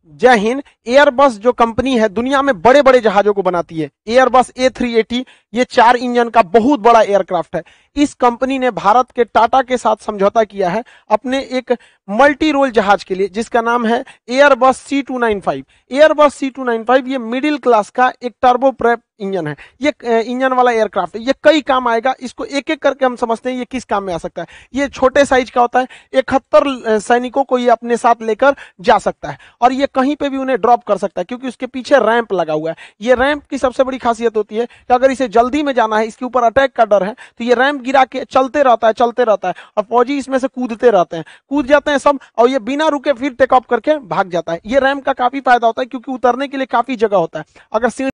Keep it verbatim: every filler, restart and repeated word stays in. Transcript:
जय हिंद। एयरबस जो कंपनी है दुनिया में बड़े बड़े जहाजों को बनाती है। एयरबस ए थ्री एटी ये चार इंजन का बहुत बड़ा एयरक्राफ्ट है। इस कंपनी ने भारत के टाटा के साथ समझौता किया है अपने एक मल्टी रोल जहाज के लिए, जिसका नाम है Airbus C two nine five. Airbus C two nine five ये मिडिल क्लास का एक टर्बो प्रेप इंजन है। ये इंजन वाला एयरक्राफ्ट है, ये कई काम आएगा। इसको एक एक करके हम समझते हैं ये किस काम में आ सकता है। ये छोटे साइज का होता है, इकहत्तर सैनिकों को ये अपने साथ लेकर जा सकता है और ये कहीं पे भी उन्हें ड्रॉप कर सकता है क्योंकि उसके पीछे रैंप लगा हुआ है। ये रैंप की सबसे बड़ी खासियत होती है कि अगर इसे जल्दी में जाना है, इसके ऊपर अटैक का डर है, तो ये रैंप गिरा के चलते रहता है चलते रहता है और फौजी इसमें से कूदते रहते हैं, कूद जाते हैं सब, और ये बिना रुके फिर टेक ऑफ करके भाग जाता है। ये रैंप का काफी फायदा होता है क्योंकि उतरने के लिए काफी जगह होता है। अगर